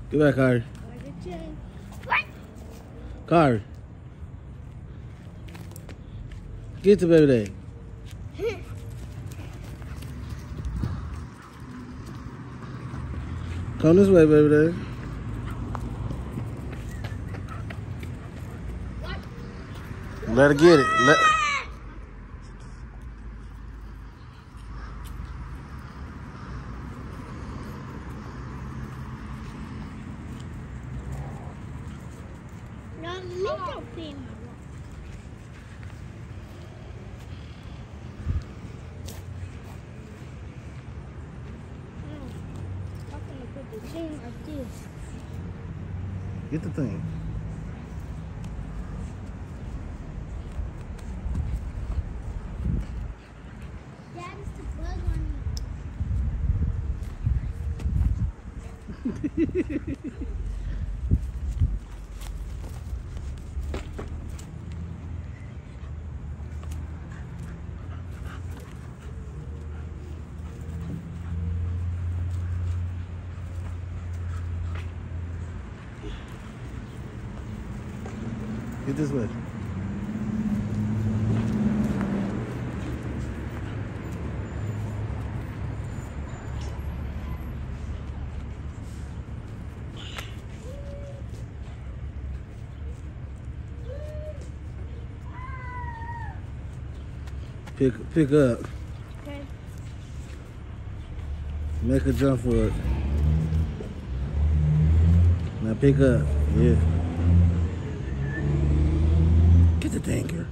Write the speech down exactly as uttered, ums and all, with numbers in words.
Get back, Kari. Kari. Get the baby day. Come this way, baby day. Let her get it. Let Like this. Get the thing. Dad, is the bug on you? Get this way. Pick pick up. Okay. Make a jump for it. Now pick up. Yeah. Get the tanker.